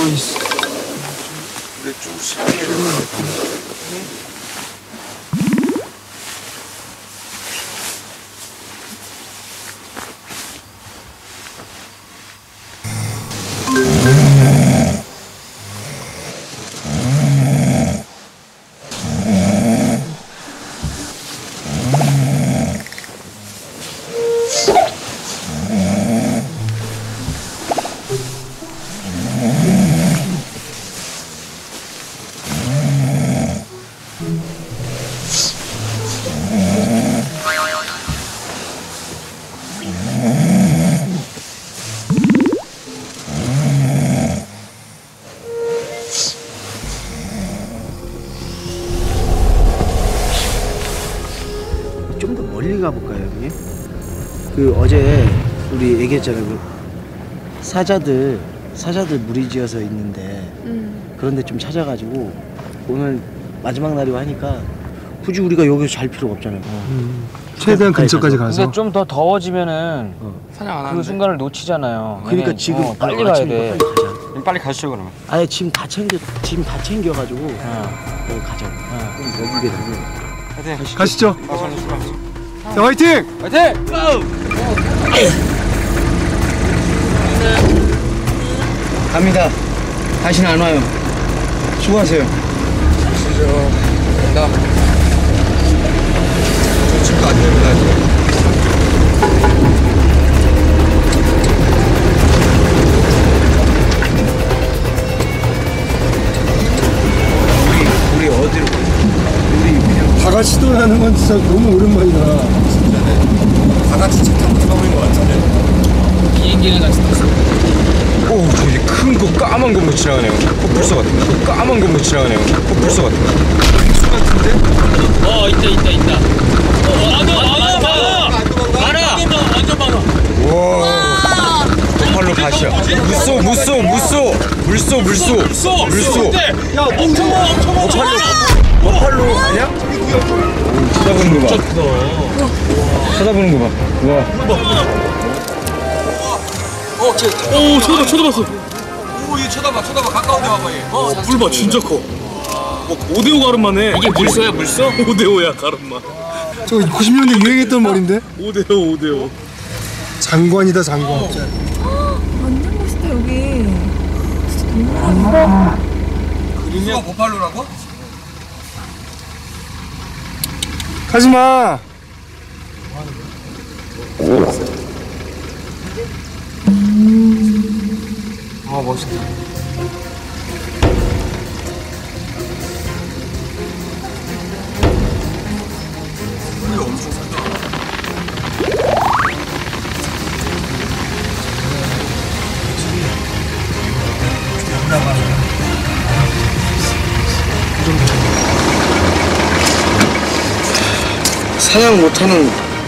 그래 좀 시원해. 좀 더 멀리 가볼까요, 형님? 그 어제 우리 얘기했잖아요. 그 사자들 무리지어서 있는데 그런데 좀 찾아가지고 오늘 마지막 날이고 하니까 굳이 우리가 여기서 잘 필요가 없잖아요. 최대한 근처까지 가서. 근데 좀 더 더워지면은 사냥 안 그 하는데. 순간을 놓치잖아요. 그러니까 왜냐면, 지금 빨리 가야 돼. 빨리 가자. 빨리 가시죠 그러면. 아예 짐 다 챙겨가지고 여기 가자. 그럼 여기게 되면 화이팅. 가시죠. 자, 화이팅! 화이팅! 갑니다. 다시는 안 와요. 수고하세요. 가시죠. 간다. 저 집도 안 됩니다 아직. 우리 어디로? 다 같이 떠나는 건 진짜 너무 오랜만이다. 진짜네. 다 같이 차 타고 떠나는 것 같은데. 비행기는 같이 탔어. 오 저기 큰 거 까만 건물 지나가네요. 코뿔소 같은 거. 까만 건물 지나가네요. 코뿔소 같은 거. 수 같은데? 있다. 많아. 완전 많아. 와. 코팔로 밭이야. 물소. 야, 엄청 많아. 버팔로 아니야? 쳐다보는 거 봐. 쳐다보는 거 봐. 와. 오, 쳐다봤어. 오, 얘 쳐다봐. 가까운 데 와봐, 얘. 물 봐, 진짜 커. 5대5 가름마네. 이게 물소야, 물소? 5대5야, 가름마. 저 90년대 유행했던 머리인데? 5대5. 장관이다, 장관. 완전 멋있다 여기. 진짜 동물원이다. 그림이야 버팔로라고? 가지마! 아, 멋있다. 소리 엄청 살다. 사냥 못하는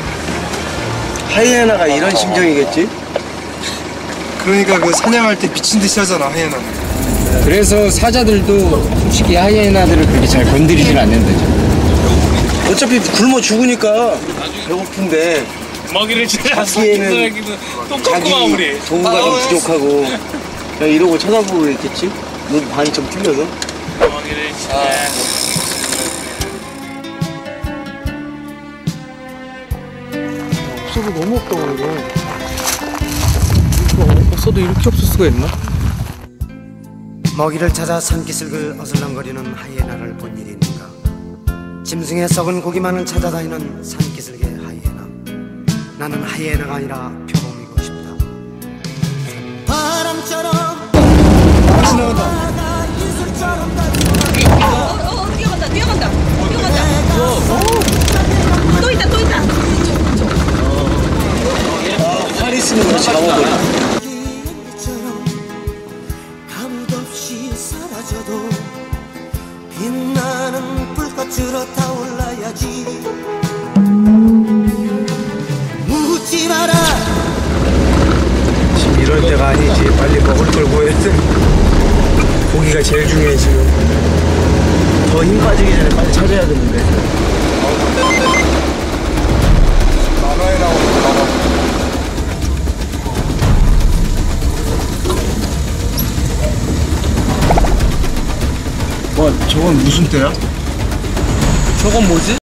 하이에나가 이런 심정이겠지? 그러니까 그 사냥할 때 미친 듯이 하잖아, 하이에나는. 그래서 사자들도 솔직히 하이에나들을 그렇게 잘 건드리진 않는다죠. 어차피 굶어 죽으니까 배고픈데 먹이를 자기에는 자기 우리. 도구가 좀 부족하고 그냥 이러고 쳐다보고 있겠지? 눈 반이 좀 틀려서. 먹이를 없어도 너무 없다 오늘. 없어도 이렇게 없을 수가 있나? 먹이를 찾아 산기슭을 어슬렁거리는 하이에나를 본 일이 있는가. 짐승의 썩은 고기만을 찾아다니는 산기슭의 하이에나. 나는 하이에나가 아니라 표범이고 싶다. 바람처럼 뛰어간다. 또 있다. 팔 있으면 거 잡아버려. 아무도 없이 사라져도 빛나는 불꽃으로 타올라야지. 묻지 마라. 지금 이럴 때가 아니지. 빨리 먹을 걸 구해야 돼. 고기가 제일 중요해 지금. 더 힘 빠지기 전에 빨리 찾아야 되는데. 만화에 나오는 만화. 와 저건 무슨 때야? 저건 뭐지?